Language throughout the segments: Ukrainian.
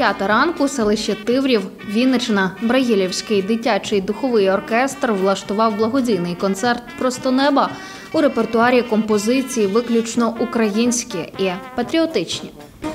9 ранку, селище Тиврів, Вінниччина. Браїлівський дитячий духовий оркестр влаштував благодійний концерт «Просто неба». У репертуарі композиції виключно українські і патріотичні.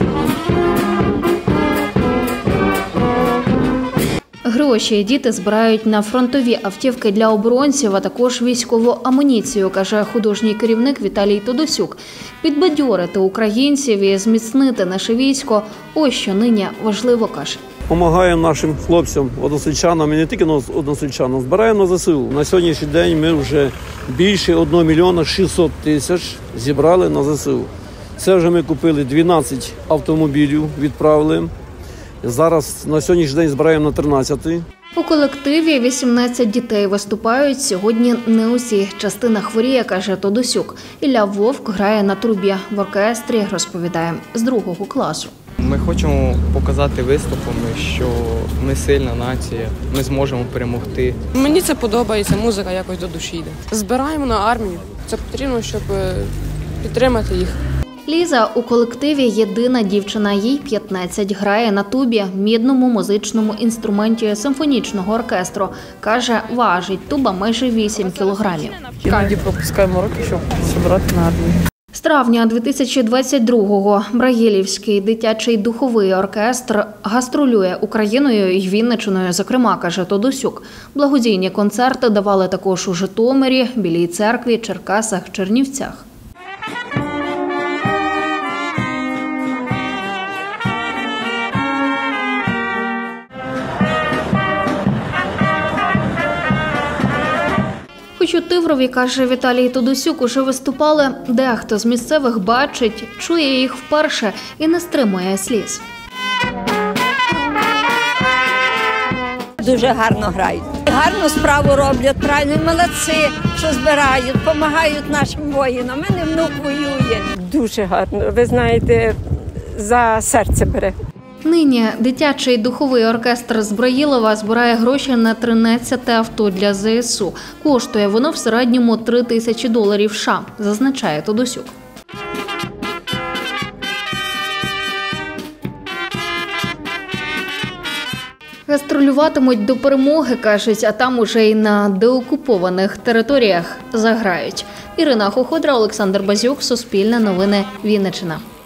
Гроші діти збирають на фронтові автівки для оборонців, а також військову амуніцію, каже художній керівник Віталій Тодосюк. Підбадьорити українців і зміцнити наше військо – ось що нині важливо, каже. Помагаємо нашим хлопцям, односельчанам і не тільки односельчанам, збираємо на ЗСУ. На сьогоднішній день ми вже більше 1 мільйона 600 тисяч зібрали на ЗСУ. Це вже ми купили 12 автомобілів, відправили. Зараз на сьогоднішній день збираємо на 13-й. У колективі 18 дітей виступають. Сьогодні не усі. Частина хворіє, каже Тодосюк. Ілля Вовк грає на трубі. В оркестрі, розповідає, з 2-го класу. Ми хочемо показати виступами, що ми сильна нація, ми зможемо перемогти. Мені це подобається, музика якось до душі йде. Збираємо на армію. Це потрібно, щоб підтримати їх. Ліза у колективі єдина дівчина, їй 15, грає на тубі, мідному музичному інструменті симфонічного оркестру. Каже, важить туба майже 8 кілограмів. Іноді пропускаємо уроки, щоб зібрати на армію. З травня 2022-го Браїлівський дитячий духовий оркестр гастролює Україною і Вінниччиною, зокрема, каже Тодосюк. Благодійні концерти давали також у Житомирі, Білій Церкві, Черкасах, Чернівцях. Хоч у Тиврові, каже Віталій Тодосюк, уже виступали, дехто з місцевих бачить, чує їх вперше і не стримує сліз. Дуже гарно грають. Гарну справу роблять, правильно, молодці, що збирають, допомагають нашим воїнам. У мене внук воює. Дуже гарно, ви знаєте, за серце бере. Нині дитячий духовий оркестр з Браїлова збирає гроші на 13 авто для ЗСУ. Коштує воно в середньому $3000 США, зазначає Тодосюк. Гастролюватимуть до перемоги, кажуть, а там уже й на деокупованих територіях заграють. Ірина Хоходра, Олександр Базюк, Суспільне новини, Вінниччина.